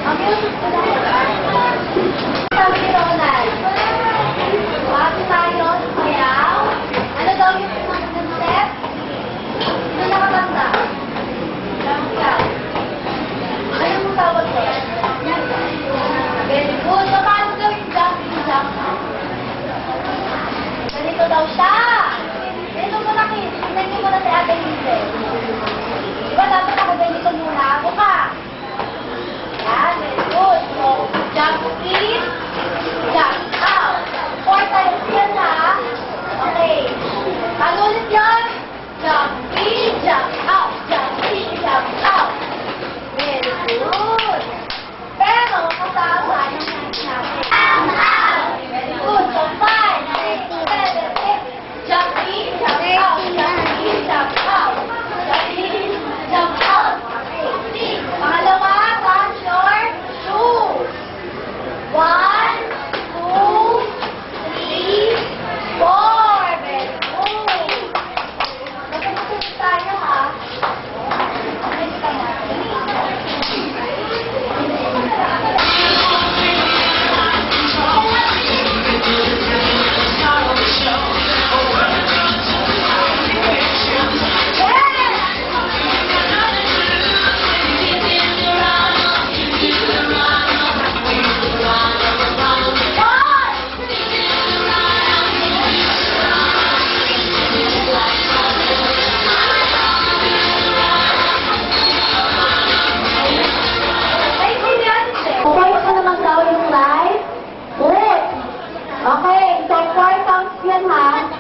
Ang music ko lang. Sabi ni Ronald, wag tayo sayaw. Ano daw yung unang step? Sino nakatanda? Ikaw. Ano mong tawag ko? Very good. So, paano daw yung jumping jump? Ganito daw siya. Ganito mo na, Kim. Tingnan niyo muna si Ate Lise. Diba dapat nakaganito muna? Ako ka. Yan, very good. So, jump in, jump out. 4 times yan, ha? Okay. Paano ulit yun? Jump in, jump out. Jump in, jump out. Very good. Pero, kasama ng hands natin. Jump out. Very good. So, 5, 6, 7, 8. Jump in, jump out. Jump in, jump out. Jump in, jump out. Okay. Pangalawa, touch your shoes. 1, 2, 3, 4. Very good. Magpapasulit tayo, ha? Okay, tayo. Okay, so 4 counts yan, ha?